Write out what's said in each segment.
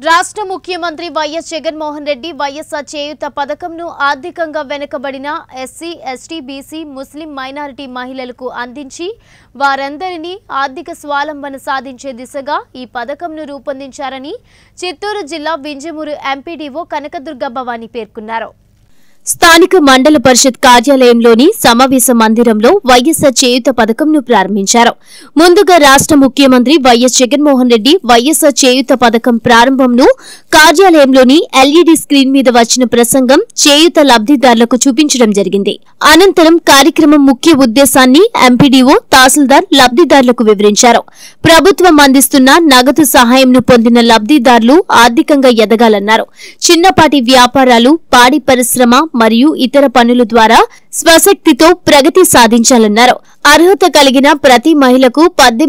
రాష్ట్ర ముఖ్యమంత్రి వైఎస్ జగన్మోహన్ రెడ్డి వైఎస్ఆర్ చేయూత పథకంను ఆర్థికంగా వెనుకబడిన ఎస్సీ, ఎస్టీ, బీసీ, ముస్లిం మైనారిటీ మహిళలకు అందించి వారందరినీ ఆర్థిక స్వావలంబన సాధించే దిశగా ఈ పథకంను రూపొందించారని చిత్తూరు జిల్లా వింజమూరు ఎంపీడీఓ కనకదుర్గ భవాని పేర్కొన్నారు. స్థానిక మండల పరిషత్ కార్యాలయంలోని సమావేశ మందిరంలో వైఎస్ఆర్ చేయూత పథకంను ప్రారంభించారు. ముందుగా రాష్ట్ర ముఖ్యమంత్రి వైఎస్ జగన్మోహన్ రెడ్డి వైఎస్ఆర్ చేయూత పథకం ప్రారంభంను కార్యాలయంలోని ఎల్ఈడీ స్క్రీన్ మీద వచ్చిన ప్రసంగం చేయూత లబ్దిదారులకు చూపించడం జరిగింది. అనంతరం కార్యక్రమం ముఖ్య ఉద్దేశాన్ని ఎంపీడీఓ, తహసీల్దార్ లబ్దిదారులకు వివరించారు. ప్రభుత్వం అందిస్తున్న నగదు సహాయంను పొందిన లబ్దిదారులు ఆర్థికంగా ఎదగాలన్నారు. చిన్నపాటి వ్యాపారాలు, పాడి పరిశ్రమ మరియు ఇతర పనుల ద్వారా స్వశక్తితో ప్రగతి సాధించాలన్నారు. అర్హత కలిగిన ప్రతి మహిళకు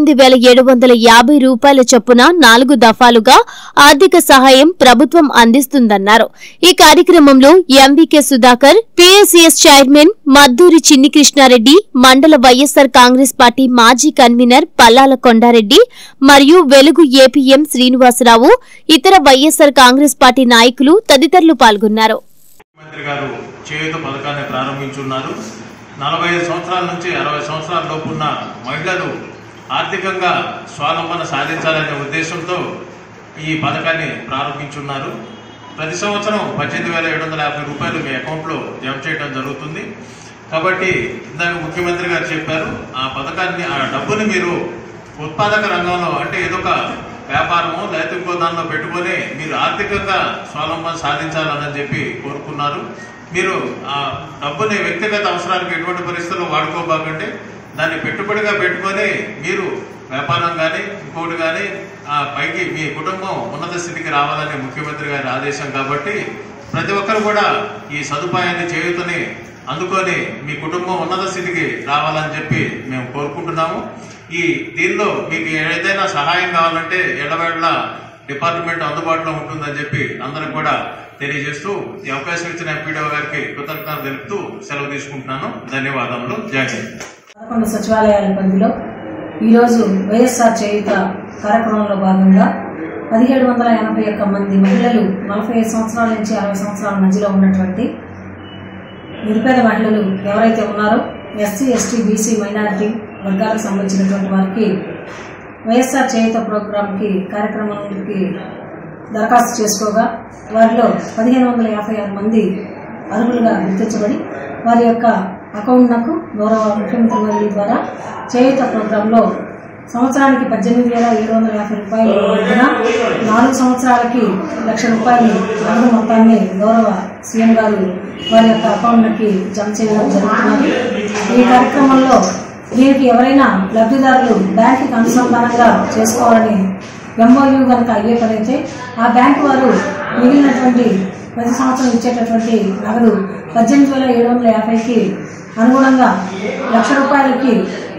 18,750 రూపాయల చొప్పున 4 దఫాలుగా ఆర్థిక సహాయం ప్రభుత్వం అందిస్తుందన్నారు. ఈ కార్యక్రమంలో MVK Sudhakar, PSCS chairman Madduri Chinni Krishna Reddy, మండల వైఎస్ఆర్ కాంగ్రెస్ పార్టీ మాజీ కన్వీనర్ పల్లాల కొండారెడ్డి మరియు వెలుగు ఏపీఎం శ్రీనివాసరావు, ఇతర వైఎస్ఆర్ కాంగ్రెస్ పార్టీ నాయకులు తదితరులు పాల్గొన్నారు. ముఖ్యమంత్రి గారు చేయూత పథకాన్ని ప్రారంభించున్నారు. 45 సంవత్సరాల నుంచి 60 సంవత్సరాల లోపున్న మహిళలు ఆర్థికంగా స్వావలంబన సాధించాలనే ఉద్దేశంతో ఈ పథకాన్ని ప్రారంభించున్నారు. ప్రతి సంవత్సరం 18,750 రూపాయలు మీ అకౌంట్లో జమ చేయడం జరుగుతుంది. కాబట్టి ఇందాక ముఖ్యమంత్రి గారు చెప్పారు, ఆ పథకాన్ని, ఆ డబ్బుని మీరు ఉత్పాదక రంగంలో, అంటే ఏదో ఒక వ్యాపారము లేకపోతే ఇంకో దానిలో పెట్టుకొని మీరు ఆర్థికంగా స్వావలంబన సాధించాలని చెప్పి కోరుకున్నారు. మీరు ఆ డబ్బుని వ్యక్తిగత అవసరాలకు ఎటువంటి పరిస్థితుల్లో వాడుకోబాకంటే దాన్ని పెట్టుబడిగా పెట్టుకొని మీరు వ్యాపారం కానీ ఇంకోటి కానీ పైకి మీ కుటుంబం ఉన్నత స్థితికి రావాలని ముఖ్యమంత్రి గారి ఆదేశం. కాబట్టి ప్రతి ఒక్కరు కూడా ఈ సదుపాయాన్ని, చేయూతని అందుకొని మీ కుటుంబం ఉన్నత స్థితికి రావాలని చెప్పి మేము కోరుకుంటున్నాము. దీనిలో మీకు ఏదైనా సహాయం కావాలంటే ఎల్లవేళ డిపార్ట్మెంట్ అందుబాటులో ఉంటుందని చెప్పి అందరికి కూడా తెలియజేస్తూ ఈ అవకాశం ఇచ్చిన ఎంపీడీఓ గారికి కృతజ్ఞతలు తెలుపుతూ సెలవు తీసుకుంటున్నాను. ధన్యవాదములు. జై హింద్. 11 సచివాలయాల పరిధిలో ఈరోజు వైఎస్ఆర్ చేయూత కార్యక్రమంలో భాగంగా 1781 మంది మహిళలు 45 సంవత్సరాల నుంచి 60 సంవత్సరాల మధ్యలో ఉన్నటువంటి నిరుపేద మహిళలు ఎవరైతే ఉన్నారో ఎస్సీ, ఎస్టీ, బీసీ, మైనారిటీ వర్గాలకు సంబంధించినటువంటి వారికి వైఎస్ఆర్ చేయూత ప్రోగ్రాంకి కార్యక్రమానికి దరఖాస్తు చేసుకోగా వారిలో 1556 మంది అర్హులుగా గుర్తించబడి వారి యొక్క అకౌంట్లకు గౌరవ ముఖ్యమంత్రి వారి ద్వారా చేయూత ప్రోగ్రాంలో సంవత్సరానికి 18,750 రూపాయలు వద్దున 4 సంవత్సరాలకి ₹1,00,000 నగదు మొత్తాన్ని గౌరవ సీఎం గారు వారి యొక్క అకౌంట్లకి జమ చేయడం జరుగుతున్నది. ఈ కార్యక్రమంలో దీనికి ఎవరైనా లబ్ధిదారులు బ్యాంకుకి అనుసంధానంగా చేసుకోవాలని ఎంఓయూ కనుక అయ్యే పనైతే ఆ బ్యాంకు వారు మిగిలినటువంటి ప్రతి సంవత్సరం ఇచ్చేటటువంటి నగదు 18,750కి అనుగుణంగా ₹1,00,000కి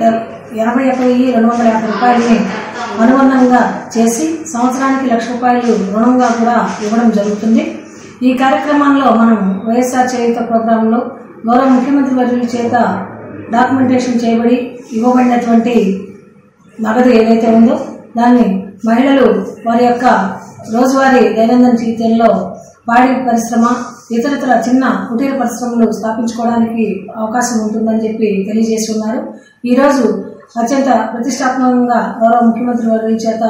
81,250 రూపాయలని అనుబంధంగా చేసి సంవత్సరానికి ₹1,00,000 రుణంగా కూడా ఇవ్వడం జరుగుతుంది. ఈ కార్యక్రమంలో మనం వైఎస్ఆర్ చేయూత ప్రోగ్రాంలో గౌరవ ముఖ్యమంత్రి వర్యుల చేత డాక్యుమెంటేషన్ చేయబడి ఇవ్వబడినటువంటి నగదు ఏదైతే ఉందో దాన్ని మహిళలు వారి యొక్క రోజువారీ దైనందిన జీవితంలో పాడి పరిశ్రమ, ఇతరతర చిన్న కుటీర పరిశ్రమలు స్థాపించుకోవడానికి అవకాశం ఉంటుందని చెప్పి తెలియజేసి ఉన్నారు. ఈరోజు అత్యంత ప్రతిష్టాత్మకంగా గౌరవ ముఖ్యమంత్రి వర్యుల చేత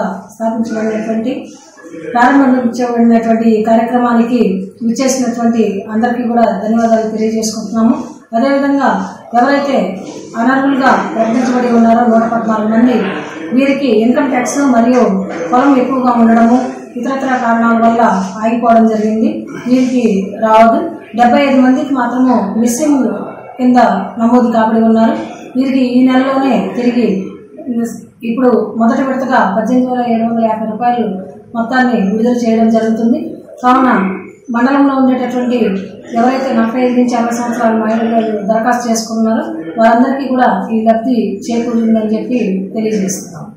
ప్రారంభించబడినటువంటి కార్యక్రమానికి విచ్చేసినటువంటి అందరికీ కూడా ధన్యవాదాలు తెలియజేసుకుంటున్నాము. అదేవిధంగా ఎవరైతే అనర్హులుగా ప్రకటించబడి ఉన్నారో 114 మంది, వీరికి ఇన్కమ్ ట్యాక్స్ మరియు పొలం ఎక్కువగా ఉండడము, ఇతరతర కారణాల వల్ల ఆగిపోవడం జరిగింది. వీరికి రావద్దు. 75 మందికి మాత్రము మిస్సింగ్ కింద నమోదు కాబడి ఉన్నారు. వీరికి ఈ నెలలోనే తిరిగి ఇప్పుడు మొదటి విడతగా 18,750 రూపాయలు మొత్తాన్ని విడుదల చేయడం జరుగుతుంది. కావున మండలంలో ఉండేటటువంటి ఎవరైతే 45 నుంచి 60 సంవత్సరాల మహిళలు దరఖాస్తు చేసుకున్నారో వారందరికీ కూడా ఈ లబ్ధి చేకూరిందని చెప్పి తెలియజేస్తున్నాం.